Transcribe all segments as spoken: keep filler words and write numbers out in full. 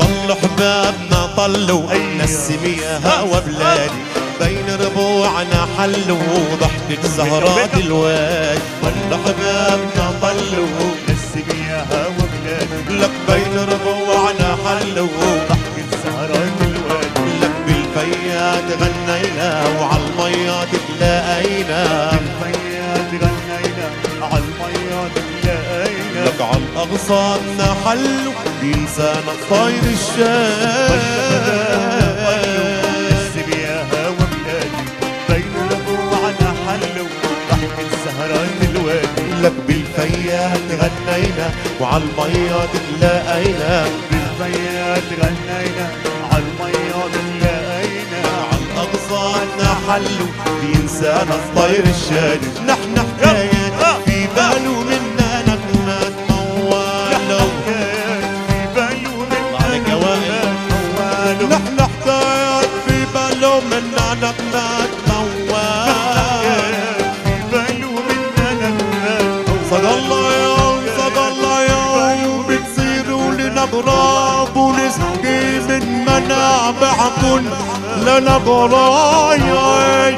طلوا حبابنا طلوا نسميها وبلادي بين ربوعنا حلوا ضحكة زهرات الوادي طلوا حبابنا طلوا نسميها وبلادي لك بين ربوعنا حلوا ضحكة زهرات الوادي لك بالفيات غنينا وعالميات تلاقينا بالفيات غنينا عالميات تلاقينا لك عالاغصان حلوا بينسانا الطير الشاي نسميها وبلادي بين ربوعنا حلوا ضحكة زهرات الوادي لك بالفيات غنينا وعالميات تلاقينا بالفيات غنينا عالميات تلاقينا عالاغصان حلوا بينسانا الطير الشاي نحن حكايات في باله منا نغمات موالو في باله منا موالو نحن حكايات في باله منا نغمات موالو في باله منا نغمات صدى الله يوم صدى الله يوم بتصيروا لنا غراب ونسقي من منابعكن لنا غرايا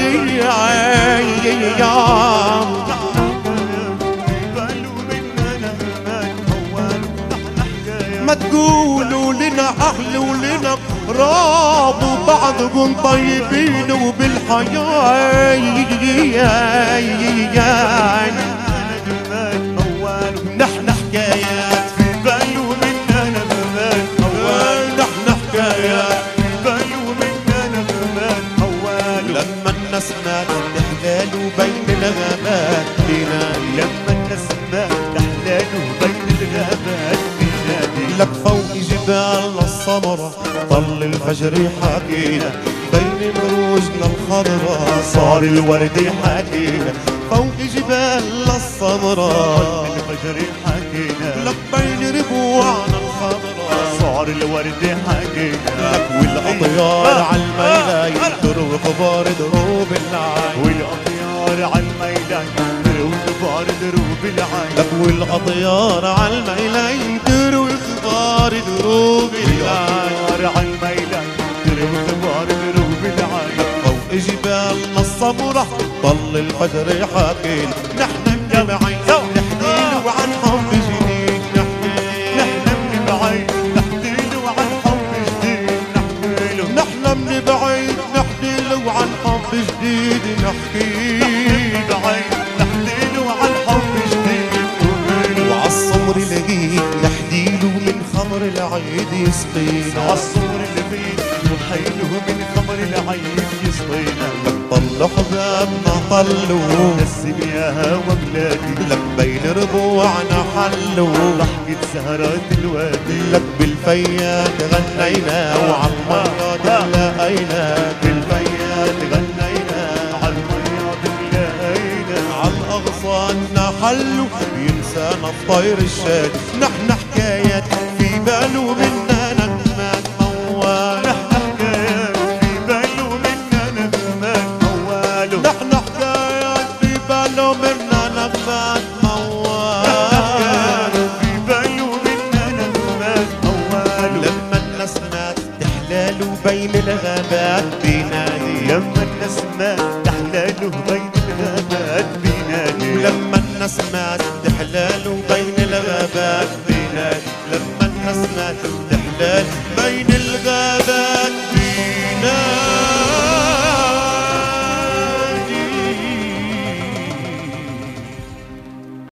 ما تقولوا لنا أهل ولنا غراب وبعضكم طيبين وبالحياة نحن حكايات في باله منا نغمات موال نحن حكايات في باله منا نغمات موال لما النسمات تحلال بين الغابات بينادي لما النسمات تحلال بين الغابات بينادي لك فوق جبال السمرة طل الفجر حكينا بين مروجنا الخضرا صار الورد يحكينا فوق جبال السمرة الفجر حكينا لك بين ربوعنا الخضرا صار الورد حكينا لك والأطيار عالميلة يقدر وكبار دروب العين والأطيار عالميلة يقدر وكبار دروب العين لك والأطيار عالميلة يقدر وكبار دروب العين والأطيار عالميلة يقدر وكبار دروب العين فوق جبالنا السمرة طل الفجر حكينا نحن مجمعين نحكيله عن حب جديد نحكيله نحن من بعيد نحكيله عن حب جديد نحكيله نحن من بعيد نحكيله عن حب جديد نحكيله بعيد نحكيله عن حب جديد نحكيله وعالصمر لقيت نحديله من خمر العيد يسقينا عالصور اللي فيه وحيله من خمر العين يسقينا طلوا حبابنا طلوا نسميها وبلادي لك بين ربوعنا حلوا ضحكة زهرات الوادي لك بالفيات غنينا وعالميات تلاقينا بالفيات غنينا عالميات تلاقينا عالاغصان حلوا ينسانا الطير الشادي نحن حكايات في باله منا نغمات موال نحن حكايات في باله منا نغمات موال نحن حكايات في باله منا نغمات موال في باله منا نغمات موال لما النسمات تحلال بين الغابات بينادي لما النسمات تحلاله بين الغابات بينادي لما النسمات تحلال بين الغابات بينادي لما النسمات تحلال بين الغابات